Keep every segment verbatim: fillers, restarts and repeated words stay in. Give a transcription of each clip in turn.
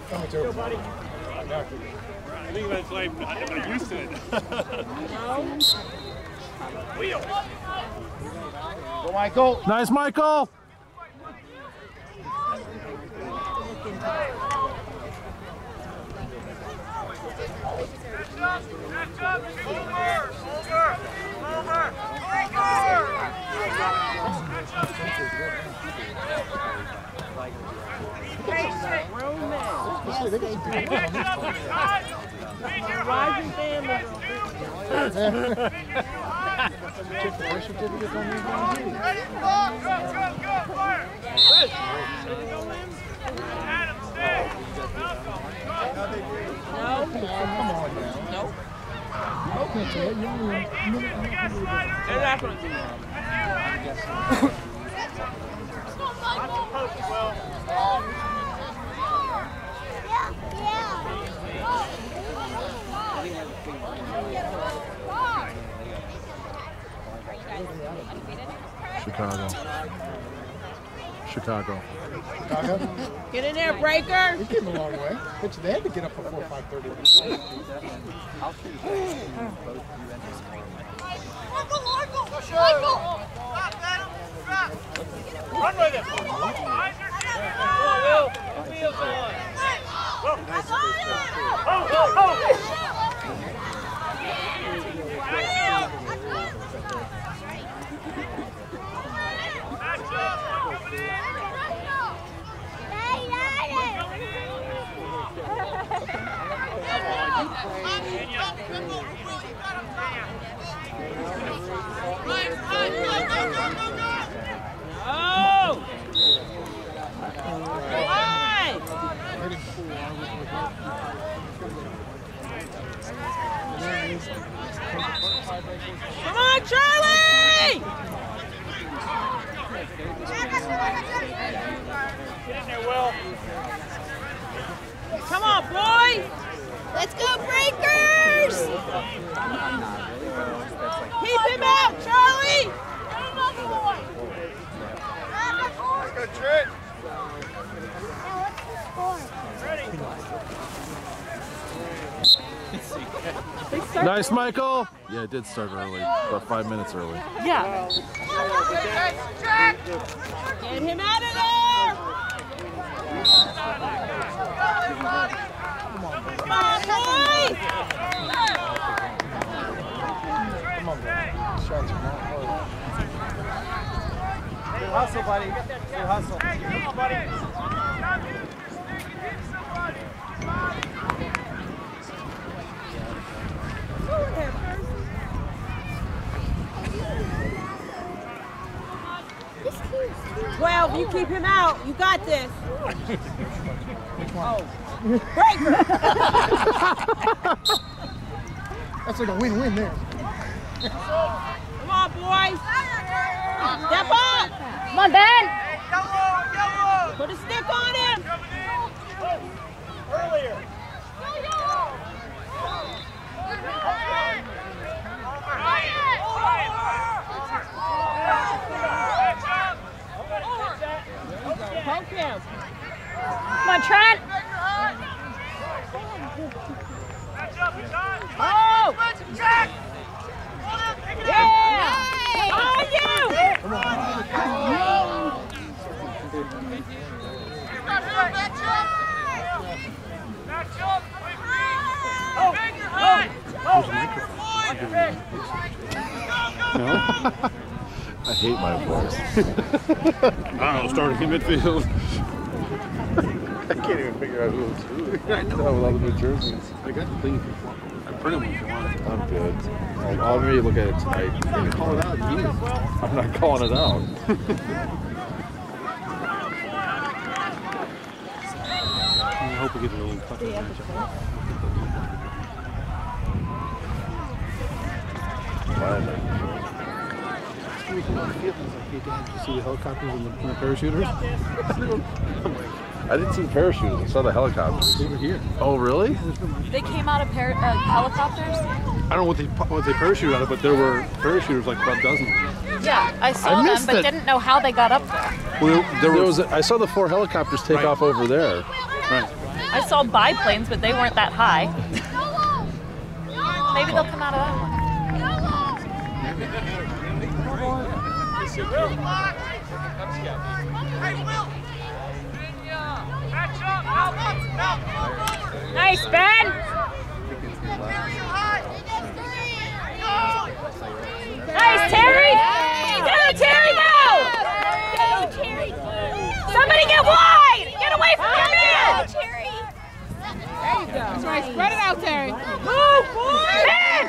Coming to it. I think that's like I'm not used to it. Wheel. Go, Michael. Nice, Michael. Catch up, over, over, over, Chicago. Chicago. Chicago. Get in there, Breaker. He came a long way. But they had to get up before five thirty. Michael, Michael, Michael. Run with it. Oh, oh, oh. Come on, Charlie! Get in there, Will. Come on, boy! Let's go, Breakers! Keep him out, Charlie! Good trick. Nice, Michael. Yeah, it did start early, about five minutes early. Yeah. Get him out of there! Come on, boy! Come on, man. Shots are not hard. Good hustle, buddy. Good hustle. Come on, buddy. twelve, you keep him out. You got this. Oh. Breaker! That's like a win-win there. Come on, boys. Step up. Come on, Ben. Put a stick on him. Earlier. Poke him. Come on, Trent. Oh! Yeah! On you! I hate my voice. I don't know, starting in midfield. I can't even figure out who it's who. I know, with all the new jerseys. I got the thing. I print them if you want. I'm good. I'll, I'll maybe look at it tonight. You can call it out. You need it. I'm not calling it out. I hope we get a little tougher matchup. Did you see the helicopters and the, and the parachuters? I didn't see parachutes. I saw the helicopters. They were here. Oh, really? They came out of par uh, helicopters? I don't know what they what they parachuted out of, but there were parachuters, like about a dozen. Yeah, I saw I them, missed but it. didn't know how they got up there. Well, there was. A, I saw the four helicopters take Right. off over there. Right. I saw biplanes, but they weren't that high. Maybe they'll come out of that one. Nice, Ben! Nice, Terry! Go, Terry, go! Go, Terry! Somebody get wide! Get away from your man! Go, Terry! There you go. That's right. Spread it out, Terry. Move, boy! Ben!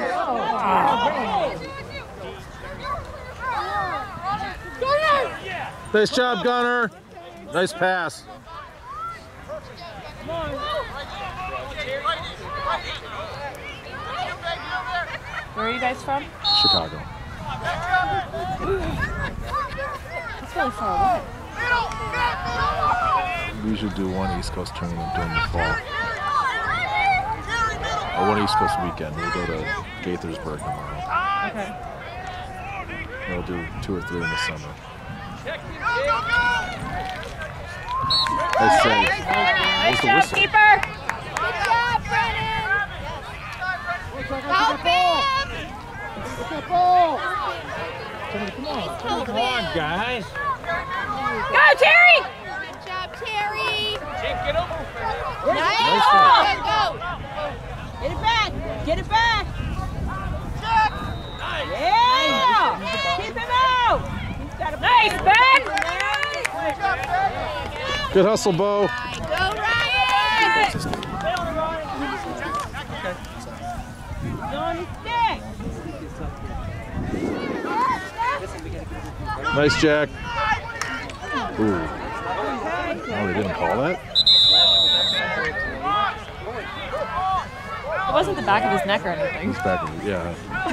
Nice job, Gunner. Nice pass. Where are you guys from? Chicago. That's really far away. We usually do one East Coast tournament during the fall. Or one East Coast weekend. We'll go to Gaithersburg tomorrow. Okay. We'll do two or three in the summer. Nice save. Nice Where's the job, whistle? keeper! Good job, Brennan! Help him! Come on, guys. Go, Terry! Good job, Terry! Get over. Nice! Nice Go, one. go! Get it back. Get it back. Yeah. Keep him out. He's got a Nice, Ben! Good hustle, Bo. Go, Ryan! on his stick. Nice, Jack. Ooh. Oh, they didn't call that? It wasn't the back of his neck or anything. It's back in, yeah.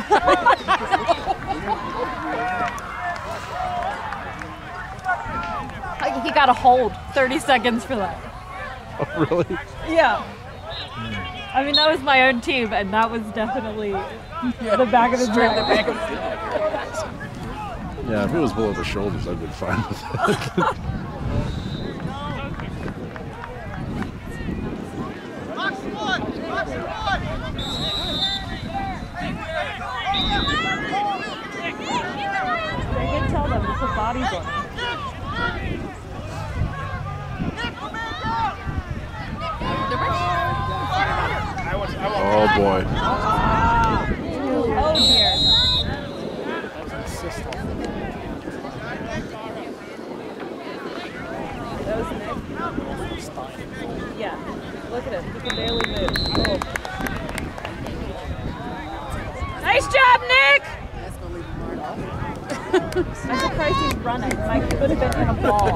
Like, he got a hold thirty seconds for that. Oh, really? Yeah. I mean, that was my own team, and that was definitely the back of his neck. Yeah, if it was below the shoulders, I'd been fine with it. They can tell them to put bodies on it. Oh, boy. Oh, dear. That was Nick. Yeah. Look at him. He can barely move. Oh. Nice job, Nick! I'm surprised he's running. Mike could have been in a ball.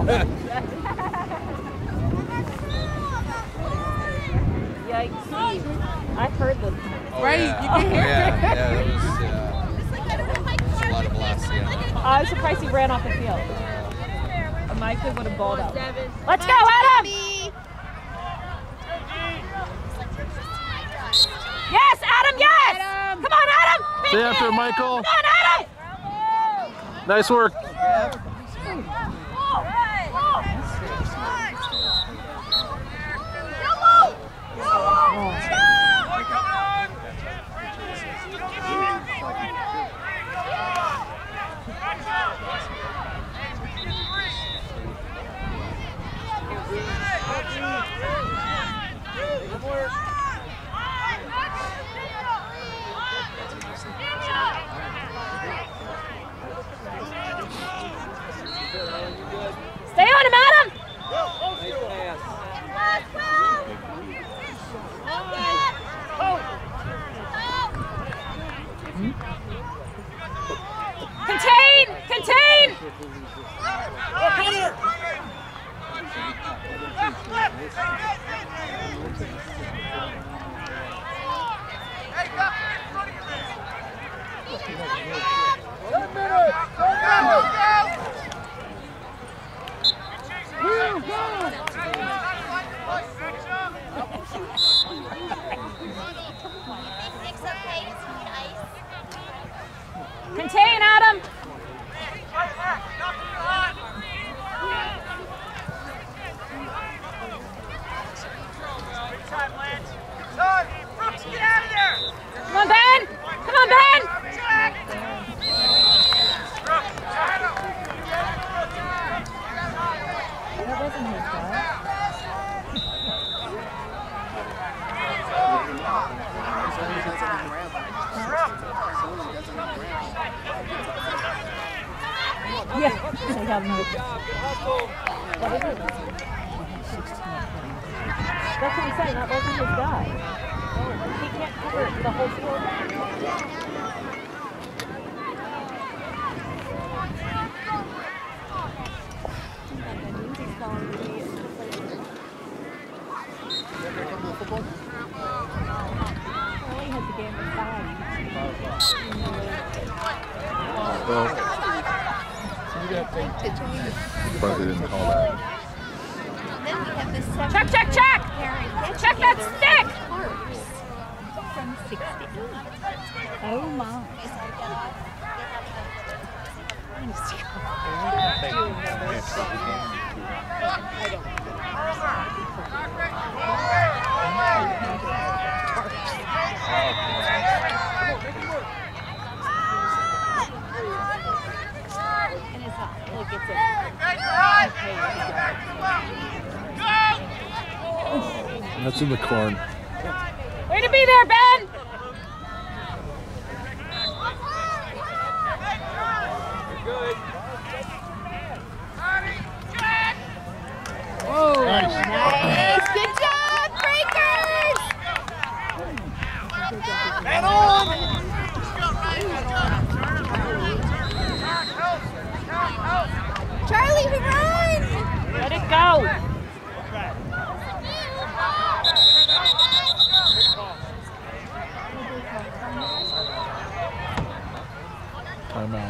Yikes. I heard them. Right? You can hear Yeah, it. yeah, that was, uh, a lot of blasts, yeah. I was surprised he ran off the field. Mike would have balled out. Let's go, Adam! Yes, Adam, yes! Adam. Come on, Adam! Stay after it, Michael. Come on, Adam! Nice work. Stay on him, Adam! Contain! Contain! got another. What is it? That's what he's saying. That wasn't his guy. He can't cover the whole field. Well, but they didn't call that. Then we have this Check, check, check! Check that stick! from sixty. Oh my. And it's not like it's a That's in the corn. Way to be there, Ben! Whoa, nice. Good job, Breakers! Man on! Charlie, who runs? Let it go! Timeout.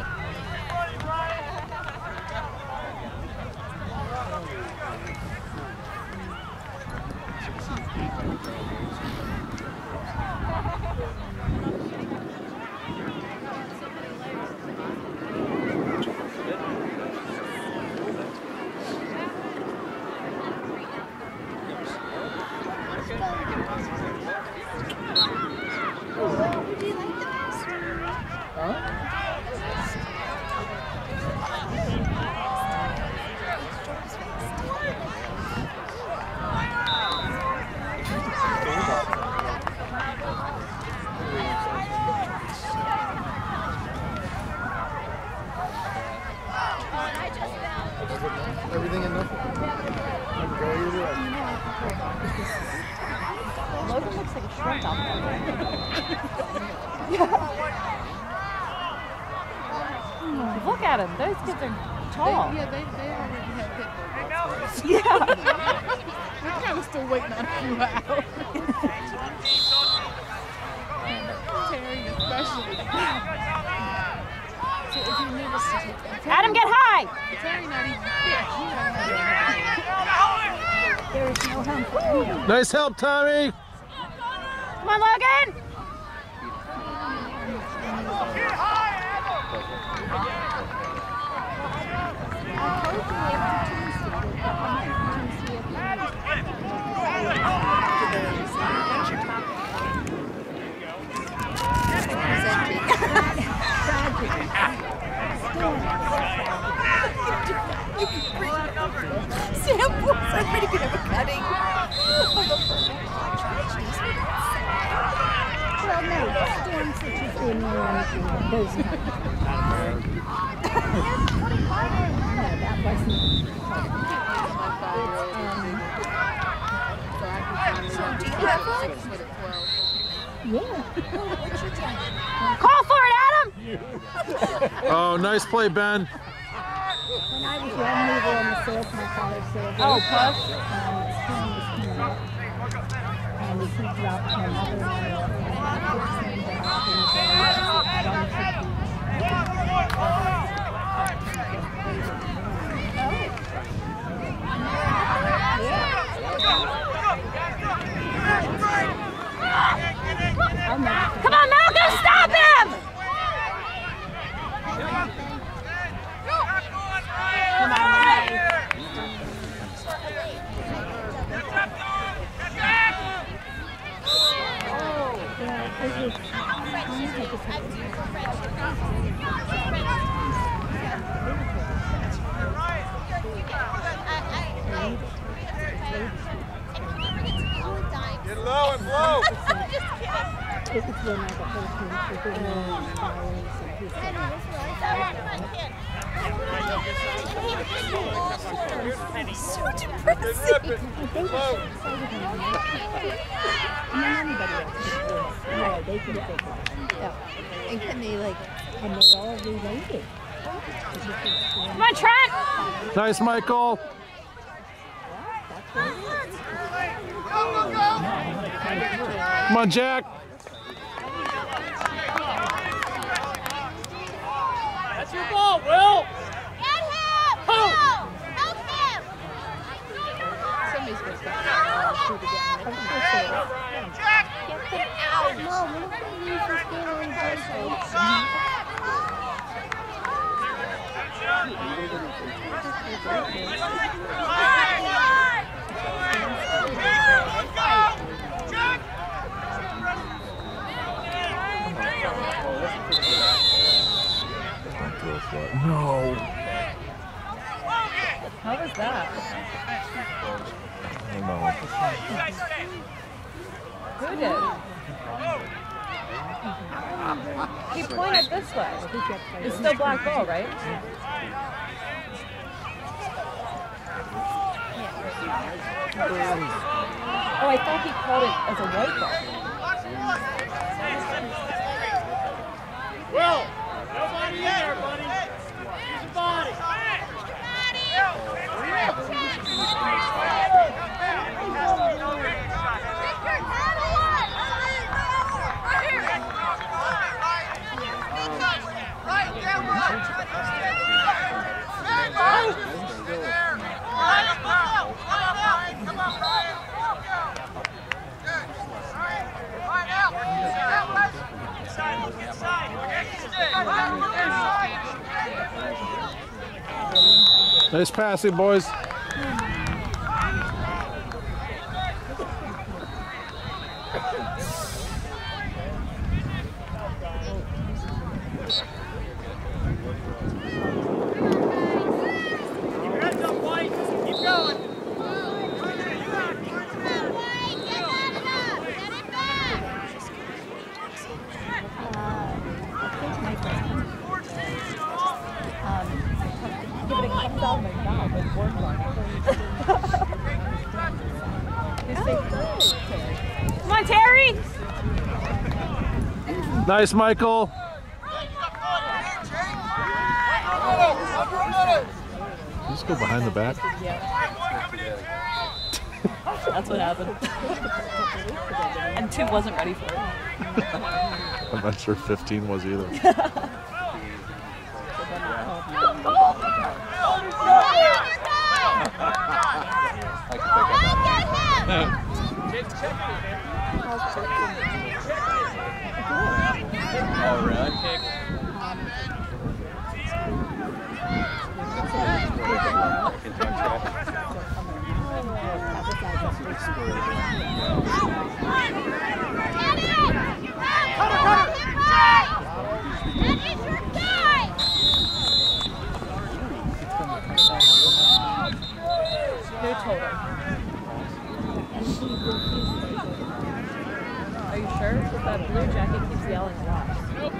Everything and nothing. Logan looks like a shrimp out there. Look at him. Those kids are tall. Yeah, they, they already have hit their Yeah. We're kind of still waiting on a few hours. Terry especially. So if you need us to take them. Adam, get high! Terry not even fit. There is no help for you. Nice help, Tommy. Come on, Logan! Samples are pretty good at cutting. Well, no, storms such as in or anything, but those kind of No, that wasn't. Do you have one? Yeah. Call for it, Adam! Oh, nice play, Ben. When I was young, we were on the sales, my father's sales. Oh, push. Um, Steve was coming up. And we keep dropping my mother and I off, and I put his name down, and he said, I don't think Come on, Malcolm, stop him! Come on, Renee. yeah, it was, Get low and blow! it was when I got hurt, and we were doing fires, and he said, So depressing. Yeah, they could have taken it. Yeah. And can they like? And they all related. Come on, Trent! Nice, Michael. Come on, Jack. That's your ball, Will. Get him! Will! Help him! Somebody's going to shoot again. Get them out! Mom, we're not going to use this game on Thursday. No. How was that? I know. Who did? He pointed this way. It's still black ball, right? Oh, I thought he called it as a white ball. Will, nobody there, buddy. Use your body. Nice passing, boys. Heads up, White. Keep going. Give it a couple down my mouth and work on it. Come on, Terry! Nice, Michael. Just go behind the back. That's what happened. And two wasn't ready for it. I'm not sure fifteen was either. Oh, really? New total. Are you sure? Because that blue jacket keeps yelling a lot.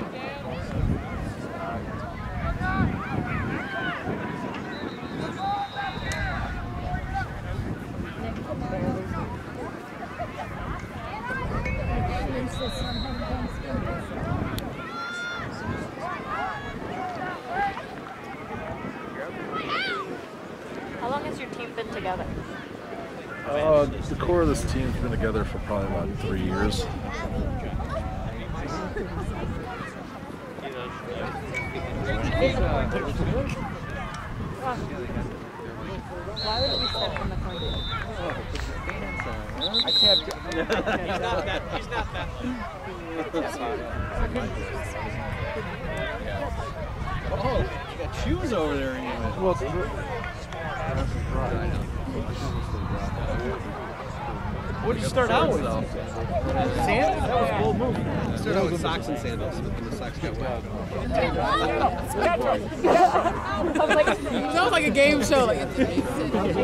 How long has your team been together? Uh, the core of this team's been together for probably about three years. Why would it be set from the corner? I can't. He's not that. He's not that. Oh, you got shoes over there in it. Well, What did you start out with? Sandals? That was a bold move. I started out with socks and sandals, but then the socks got wet. Sounds like a game show. Like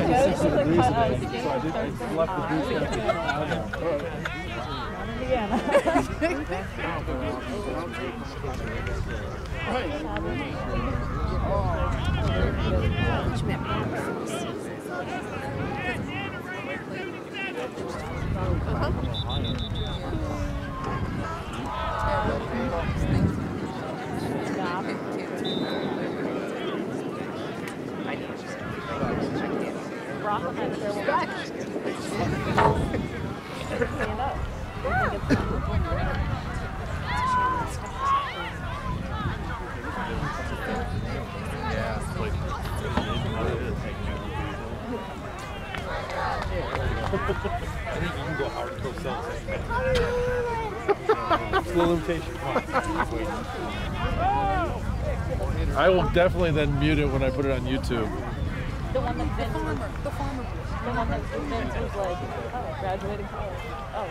Yeah. I will definitely then mute it when I put it on YouTube. The one that Vince was, the farmer, the one that Vince was like, oh, graduating college. Oh.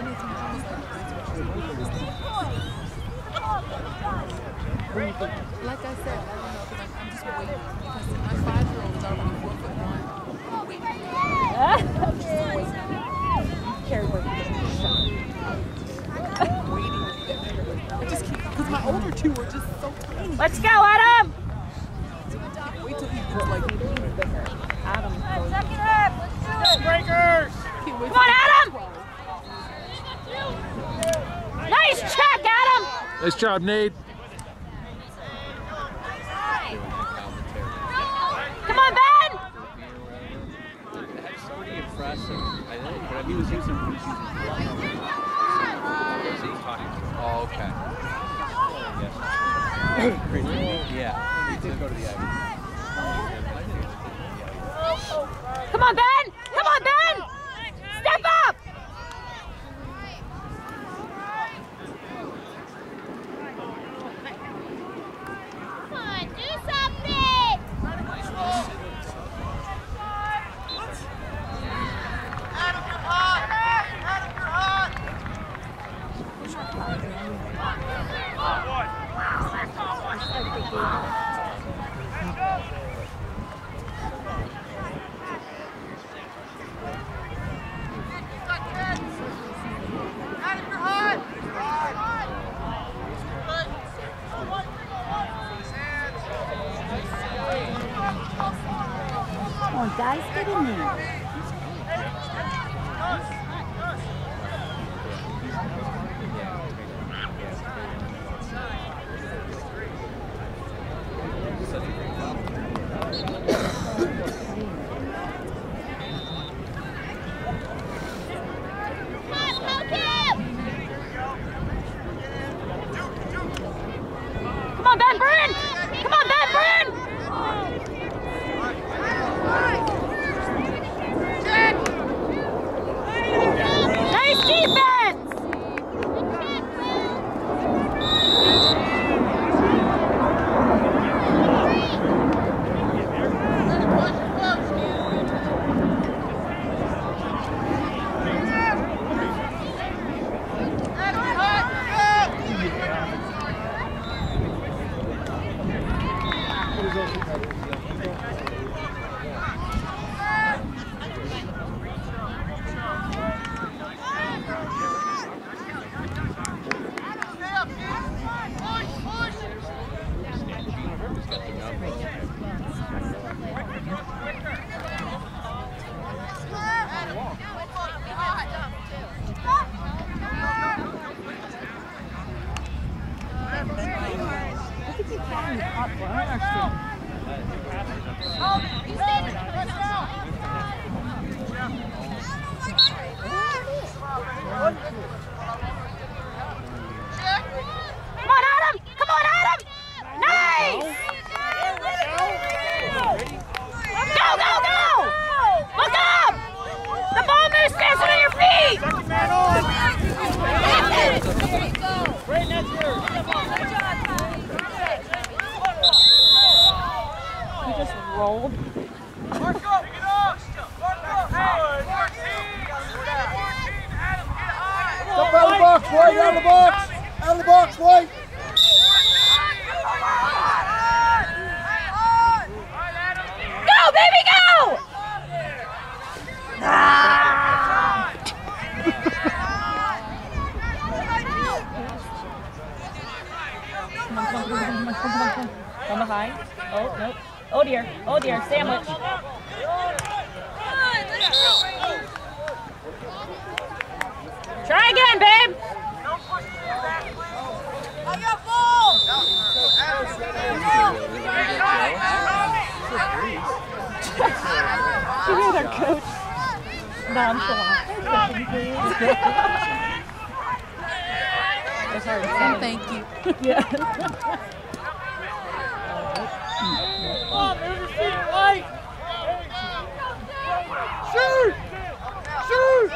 Like I said, I don't know, because I'm just waiting. Because my five-year-old is already four foot one. Carrie Burke. I just keep, because my older two are just so tiny. Let's go, Adam! Wait till he gets like bigger. Adam. Suck it up! Let's do it! Breakers! Come on, Adam! Nice check, Adam! Nice job, Nate. Come on, Ben! That's pretty impressive. I think, but he was using Oh, okay. Yeah. He did go to the Ivy. Come on, Ben! Come on, Ben! Step up! Come on, do something! Adam, you're hot! Adam, you're hot! Adam, you're hot! Come on, guys, get in there. Come on, Ben Burn! Come on, Ben Burn! Nice defense! Come on, Adam! Come on, Adam! Nice! Go, go, go! Look up! The ball moves faster than your feet! Second man on! Right, that's yours. He just rolled. Marco! Pick it up! Marco! Hey! fourteen! fourteen! Adam, get high! Step out of the box, White! Out of the box! Out of the box, White! Go, baby, go! Ah! From behind. Oh, nope. Oh dear. Oh dear. Sandwich. Try again, babe. I got ball. She made our coach nonchalant. It's hard to say. Thank you. Yeah. Come on, move your feet right. Shoot! Shoot!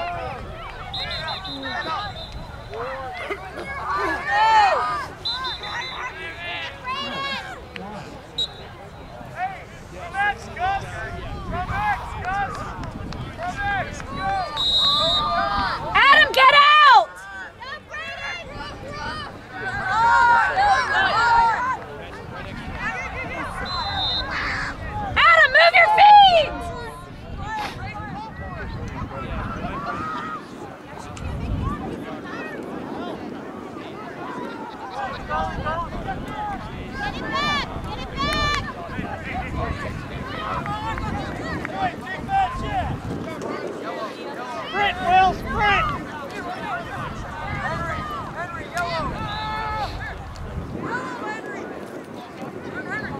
Hey, from X, Gus! From X, Gus! From X, go! Adam, get out! Adam, move your feet! Sprint, Will, sprint! Henry, Henry, yellow! Yellow, Henry! Henry!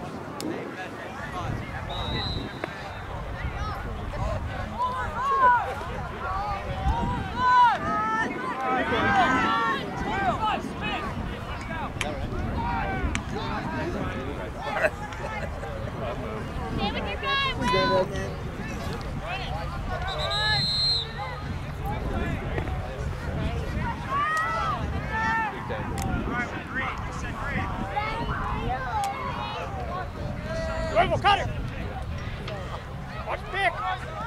We'll cut it! Watch the pick!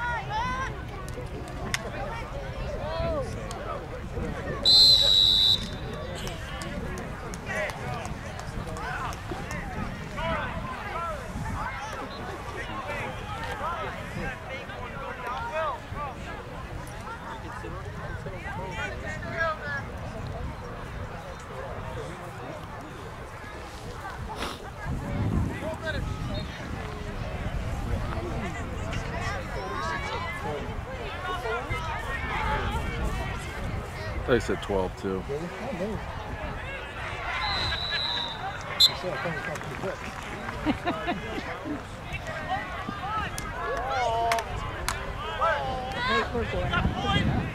They said twelve too. Really? I don't know. I said I think it's not pretty good. Wait, we're going on.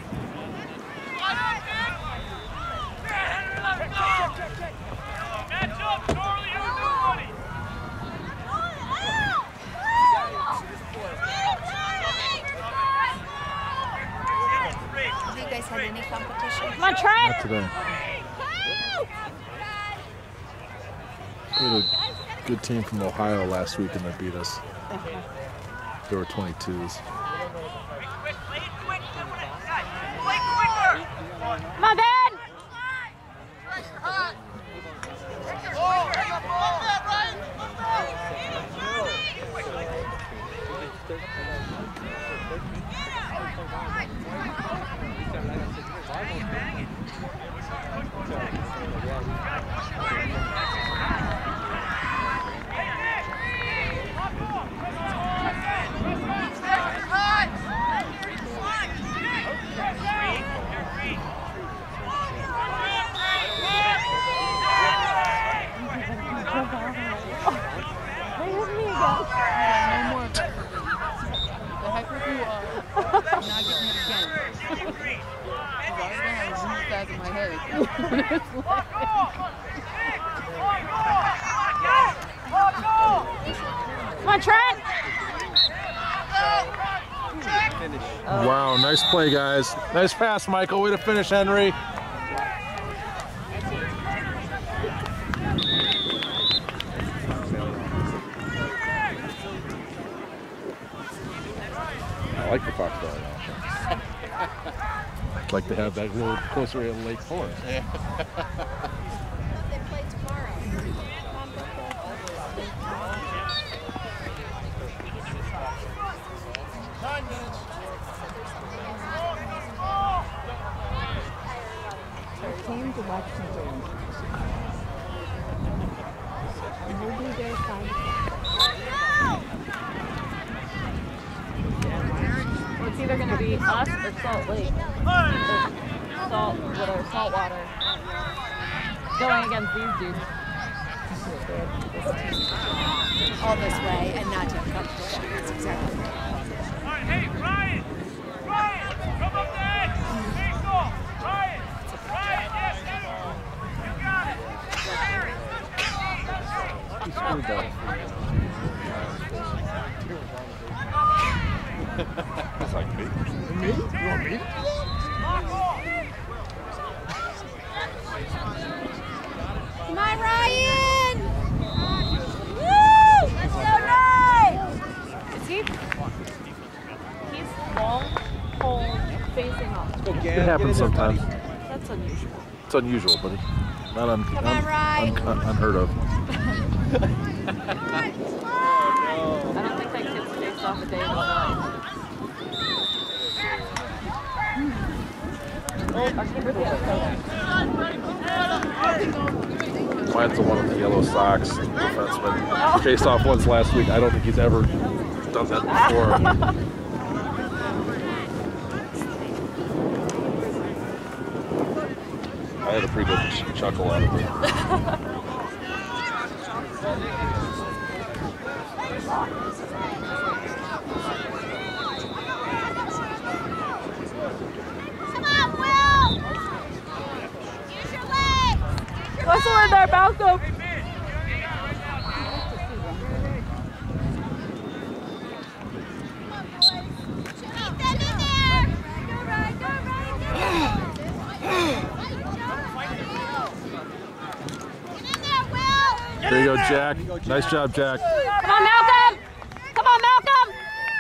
Match up, Charlie, everybody! Have you guys had any competition? Come on, Trent! Not today. We had a good team from Ohio last week and they beat us. They were twenty-twos. Come on, Ben! Come on, Trent! Wow, nice play, guys. Nice pass, Michael. Way to finish, Henry. I like the Fox Valley offense. I'd like to have that a little closer to Lake Forest. They play tomorrow. Nine minutes. Came to watch the game. We'll be there five Well, it's either going to be us or Salt Lake. Or salt, whatever, salt water. Going against these dudes. All this way and not to have competition. That's exactly right. All right, hey, Ryan! Ryan! Come up the edge! Face off! Ryan! Ryan, yes, you! You got it! Harry! He screwed that. It's like me. Me? You want me? Come on, Ryan! Woo! Let's go, Ryan! Is he? He's long, pole, facing off. It happens sometimes. That's unusual. It's unusual, but it's not un- Come on, un- Ryan. un- un- unheard of. I don't think that kid's faced off a day in his life. Our keeper's the other coach. Mine's the one with the yellow socks, the defenseman. Faced off once last week. I don't think he's ever done that before. I had a pretty good ch- chuckle out of it. Come on, Will! Use your legs! Whistle in there, Malcolm! Keep them in there! Go, Ryan, go, Ryan, go! Get in there, Will! There you go, Jack. Nice job, Jack. Come on, Malcolm! Come on, Malcolm!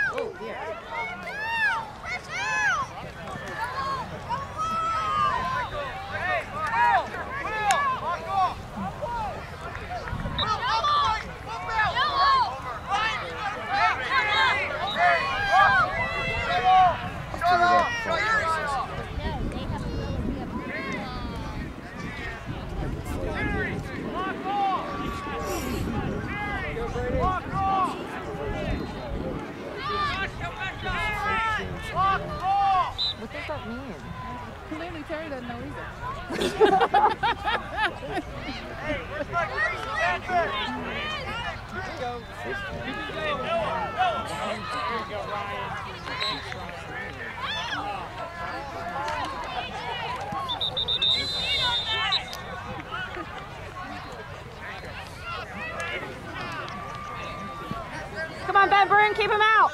What does that mean? Clearly, Terry doesn't know either. Hey, where's my greasy sandwich? Come on, Ben Bruin, keep him out!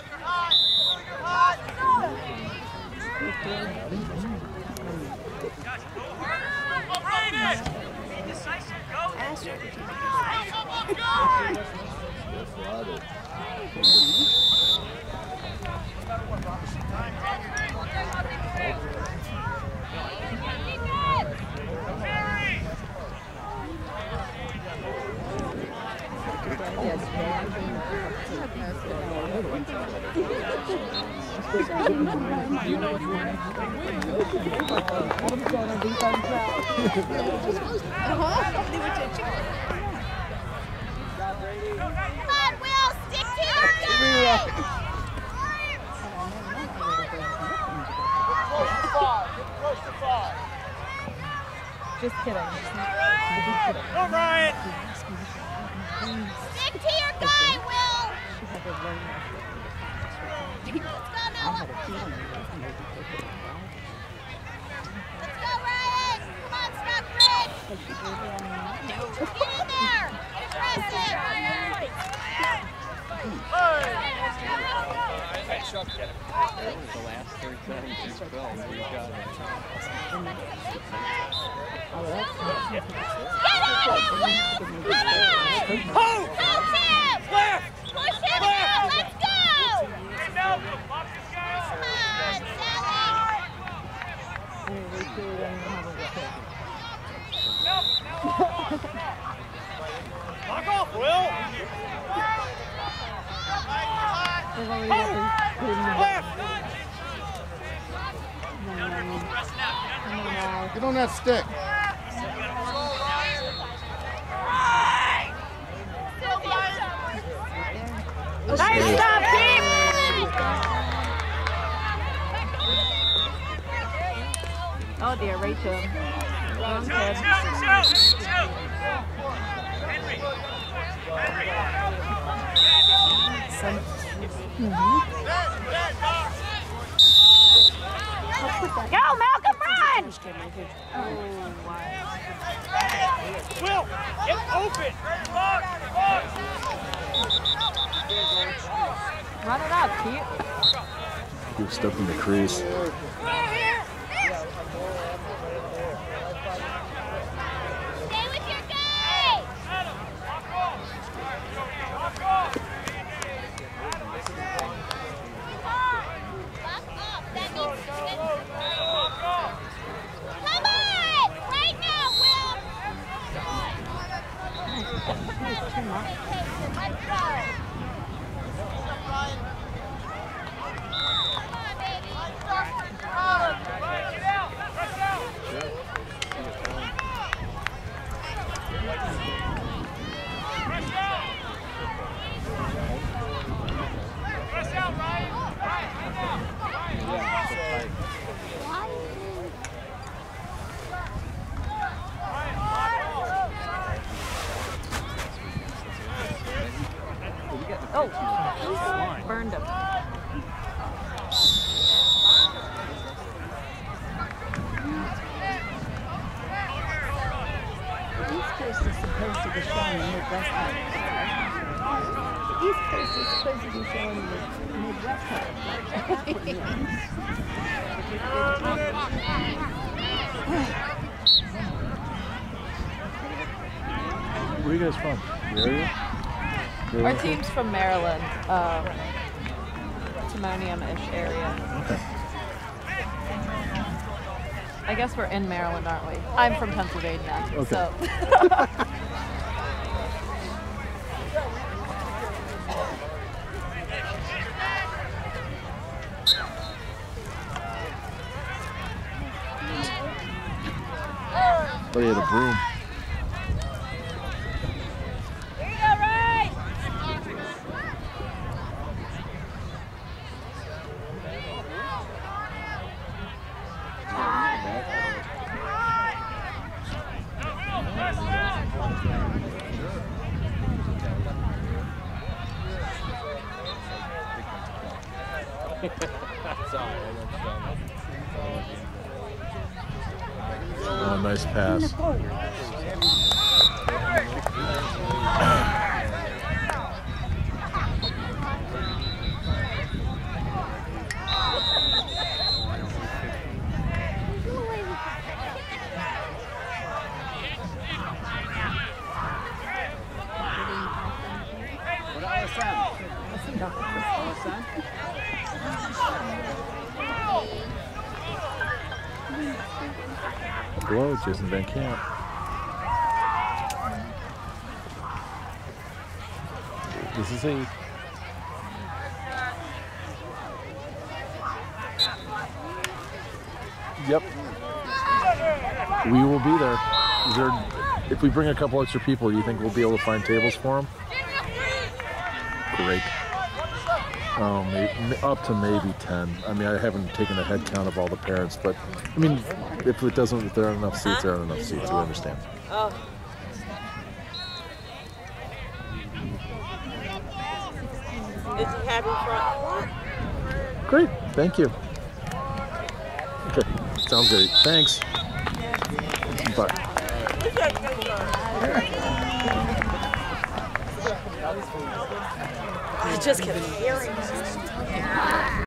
Come on, Will! Stick to your guy! Just kidding. Go, Ryan! Stick to your guy, Will! Let's go, Noah! Let's go, Ryan! Come on, Stockbridge! Get in there! Press it! The last third time she's fell, we got it. Get on him, Will! Come on! Coach him! Push him out! Let's go! Hey, Malcolm, pop this guy Come off. on, Sally! Knock off, Will! Left! Get on that stick. Nice stop, team! Oh dear, right to him. Wrong Shoot, kid. shoot, shoot, shoot. Henry. Henry. Go, Malcolm, run! Will, get open. Box, box. Run it up, Pete. You've stepped in the crease. Stay with your guy. Back up. That means come on! Right now, Will! Let's go! Come on, baby! Get out. Rush out. Rush out. Rush out, Ryan. Ryan, right now. Oh, burned him. The East Coast is supposed to be showing the Midwest part. The East Coast is supposed to be showing the Midwest part. Where are you guys from? The area? Our team's from Maryland, um, Timonium-ish area. Okay. I guess we're in Maryland, aren't we? I'm from Pennsylvania, Okay. so. But he had a broom. Oh, nice pass. Hello, Jason Van Camp. This is he. Yep. We will be there. Is there. If we bring a couple extra people, do you think we'll be able to find tables for them? Great. Oh, maybe, up to maybe ten. I mean, I haven't taken a head count of all the parents, but I mean, if it doesn't, if there aren't enough seats, there aren't enough seats. We understand. Oh. Is he happy for Great. Thank you. Okay. Sounds good. Thanks. Bye. Just kidding.